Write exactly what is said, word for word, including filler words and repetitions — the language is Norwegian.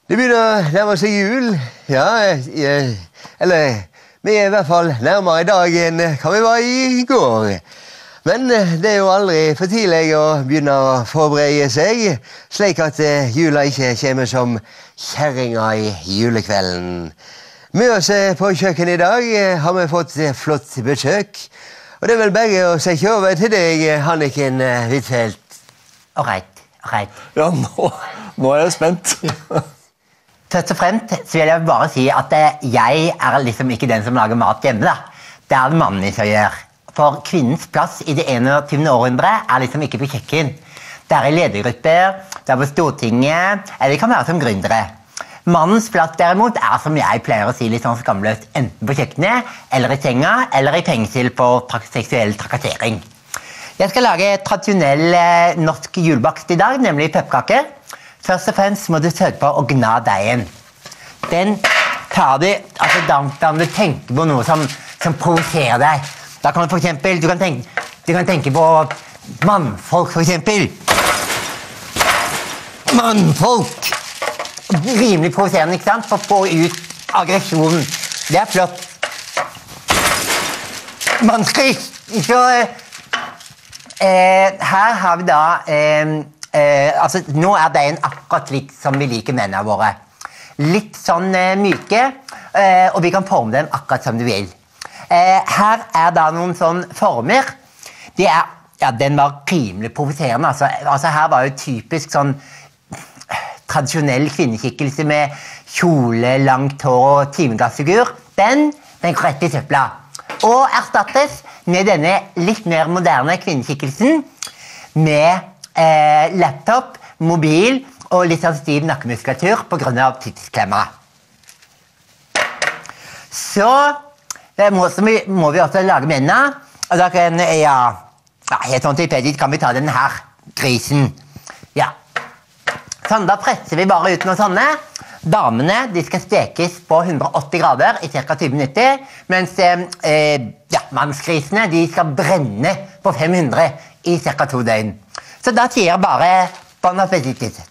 Det begynner å nærme seg jul. Ja, jeg, eller vi er i hvert fall nærmere i dag enn hva vi var i går. Men det er jo aldri for tidlig å begynne å forberede seg, slik at jula ikke kommer som kjerringa i julekvelden. Med oss på kjøkkenet i dag har vi fått flott besøk. Og det er vel bare å sette over til deg, Hanniken Huitfeldt. Alright, alright. Ja, nå, nå er jeg spent. Først og fremst så vil jeg bare si at jeg er liksom ikke den som lager mat hjemme, da. Det er det mannen som gjør. For kvinnens plass i det enogtyvende århundre er liksom ikke på kjøkken. Det er i ledergrupper, det er på Stortinget, eller det kan være som gründere. Mannens plass derimot er, som jeg pleier å si litt sånn skamløst, enten på kjøkkenet, eller i senga, eller i fengsel på tra- seksuell trakassering. Jeg skal lage tradisjonell eh, norsk julebakst i dag, nemlig pepperkaker. Først og fremst må du sørge på å gna deigen. Den tar du, altså da, da må du tenke på noe som, som provoserer deg. Da kan du for eksempel, du kan tenke, du kan tenke på mannfolk for eksempel. Mannfolk! Rimelig provoserende, ikke sant? For å få ut aggresjonen. Det er flott. Mannskrig! Så eh, her har vi da eh, eh, altså, nå er deigen akkurat slik som vi liker mennene våre. Litt sånn eh, myke, eh, og vi kan forme dem akkurat som du vil. Eh, her er da noen sånn former. De er, ja, den var rimelig provoserende. Altså, altså her var jo typisk sånn tradisjonell kvinneskikkelse med kjole, langt hår og timeglassfigur. Den, den går rett i søpla. Og erstattes med denne litt mer moderne kvinneskikkelsen med eh, laptop, mobil og litt sånn stiv nakkemuskulatur på grunn av tidsklemma. Så det må, så må vi også lage mennene. Og da kan, ja, ja helt sånn tilfeldig kan vi ta den her grisen. Ja. Sånn, da presser vi bare ut noe sånne. Damene de skal stekes på hundre og åtti grader i ca. tyve minutter, mens eh, ja, mannsgrisene de skal brenne på fem hundre i ca. to døgn. Så da sier jeg bare bon appétit.